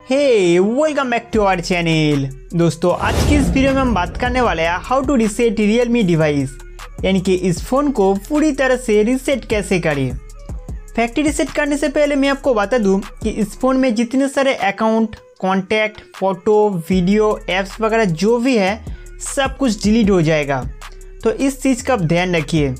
Hey welcome back to our channel. दोस्तों आज की इस वीडियो में हम बात करने वाले हैं how to reset Realme device, यानी कि इस फ़ोन को पूरी तरह से रीसेट कैसे करें। फैक्ट्री रीसेट करने से पहले मैं आपको बता दूं कि इस फ़ोन में जितने सारे account, contact, photo, video, apps वगैरह जो भी है सब कुछ डिलीट हो जाएगा। तो इस चीज़ का आप ध्यान रखिए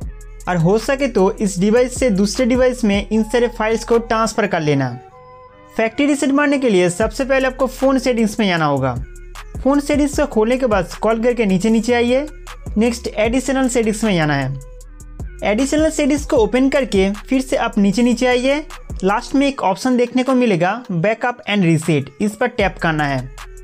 और हो सके तो इस डिवाइस से दूसरे डिवाइस में इन सारे फाइल्स को ट्रांसफ़र कर लेना। फैक्ट्री रीसेट मारने के लिए सबसे पहले आपको फ़ोन सेटिंग्स में जाना होगा। फ़ोन सेटिंग्स को खोलने के बाद स्क्रॉल करके नीचे आइए। नेक्स्ट एडिशनल सेटिंग्स में जाना है। एडिशनल सेटिंग्स को ओपन करके फिर से आप नीचे आइए। लास्ट में एक ऑप्शन देखने को मिलेगा बैकअप एंड रीसेट, इस पर टैप करना है।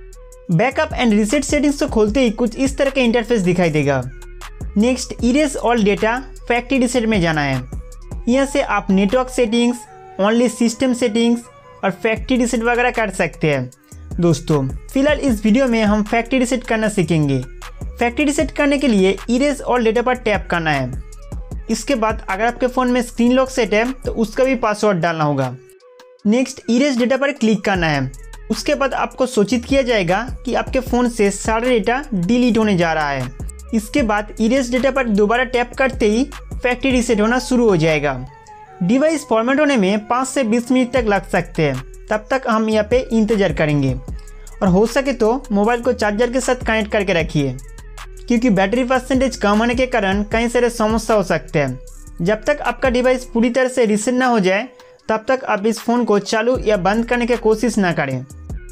बैकअप एंड रीसेट सेटिंग्स को खोलते ही कुछ इस तरह का इंटरफेस दिखाई देगा। Next erase all data factory reset में जाना है। यहाँ से आप network settings, only system settings और फैक्ट्री रीसेट वगैरह कर सकते हैं। दोस्तों फिलहाल इस वीडियो में हम फैक्ट्री रीसेट करना सीखेंगे। फैक्ट्री रीसेट करने के लिए इरेज ऑल डेटा पर टैप करना है। इसके बाद अगर आपके फ़ोन में स्क्रीन लॉक सेट है तो उसका भी पासवर्ड डालना होगा। नेक्स्ट इरेज डेटा पर क्लिक करना है। उसके बाद आपको सूचित किया जाएगा कि आपके फ़ोन से सारा डेटा डिलीट होने जा रहा है। इसके बाद इरेज डेटा पर दोबारा टैप करते ही फैक्ट्री रीसेट होना शुरू हो जाएगा। डिवाइस फॉर्मेट होने में 5 से 20 मिनट तक लग सकते हैं, तब तक हम यहाँ पे इंतज़ार करेंगे। और हो सके तो मोबाइल को चार्जर के साथ कनेक्ट करके रखिए, क्योंकि बैटरी परसेंटेज कम होने के कारण कई सारे समस्या हो सकते हैं। जब तक आपका डिवाइस पूरी तरह से रीसेट ना हो जाए तब तक आप इस फ़ोन को चालू या बंद करने की कोशिश ना करें।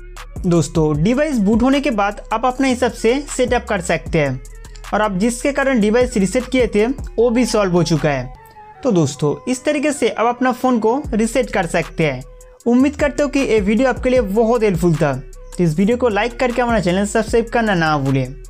दोस्तों डिवाइस बूट होने के बाद आप अपने हिसाब से सेटअप कर सकते हैं और आप जिसके कारण डिवाइस रीसेट किए थे वो भी सॉल्व हो चुका है। तो दोस्तों इस तरीके से आप अपना फ़ोन को रीसेट कर सकते हैं। उम्मीद करते हो कि ये वीडियो आपके लिए बहुत हेल्पफुल था। तो इस वीडियो को लाइक करके हमारा चैनल सब्सक्राइब करना ना भूलें।